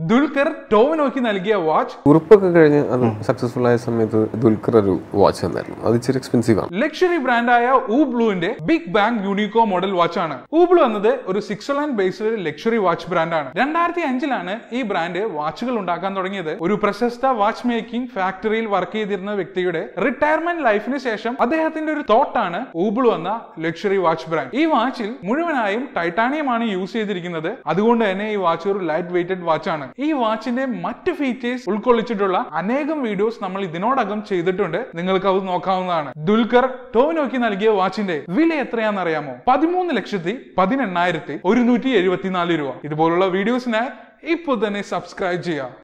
ദുൽഖർ ടോവിനോയ്ക്ക് നൽകിയ വാച്ച് ഉറുപ്പൊക്കെ കഴിഞ്ഞ് അത് സക്സസ്ഫുൾ ആയ സമയത്ത് ദുൽഖർ ഒരു വാച്ച് തന്നായിരുന്നു. അത് ഇച്ചിരി എക്സ്പെൻസീവ് ആണ്. ലക്ഷറി ബ്രാൻഡായ ഊബ്ലുവിന്റെ big bang unico model watch ആണ്. ഊബ്ലു എന്നത് ഒരു സ്വിറ്റ്സർലൻഡ് ബേസ്ഡ് ലക്ഷറി വാച്ച് ബ്രാൻഡാണ്. 2005 ഈ ബ്രാൻഡ് വാച്ചുകൾ ഉണ്ടാക്കാൻ തുടങ്ങിയത്. ഒരു പ്രശസ്ത വാച്ച് മേക്കിംഗ് ഫാക്ടറിയിൽ വർക്ക് ചെയ്തിരുന്ന വ്യക്തിയുടെ റിട്ടയർമെന്റ് ലൈഫിന് ശേഷം അദ്ദേഹത്തിന്റെ ഒരു തോട്ടാണ് ഊബ്ലു എന്ന ലക്ഷറി വാച്ച് ബ്രാൻഡ്. ഈ വാച്ചിൽ മുഴുവനായും ടൈറ്റാനിയമാണ് യൂസ് ചെയ്തിരിക്കുന്നത്. അതുകൊണ്ട് തന്നെ ഈ വാച്ച് ഒരു ലൈറ്റ് വെയ്റ്റഡ് വാച്ച് ആണ്. ഈ വാച്ചിന്റെ മറ്റ് ഫീച്ചേഴ്സ് ഉൾക്കൊള്ളിച്ചിട്ടുള്ള അനേകം വീഡിയോസ് നമ്മൾ ഇതിനോടകം ചെയ്തിട്ടുണ്ട്. നിങ്ങൾക്ക് അത് നോക്കാവുന്നതാണ്. ദുൽഖർ ടോവിനോയ്ക്ക് നൽകിയ വാച്ചിന്റെ വില എത്രയാണെന്ന് അറിയാമോ? 13,18,174 രൂപ. ഇതുപോലുള്ള വീഡിയോസിനായി ഇപ്പോൾ തന്നെ സബ്സ്ക്രൈബ് ചെയ്യുക.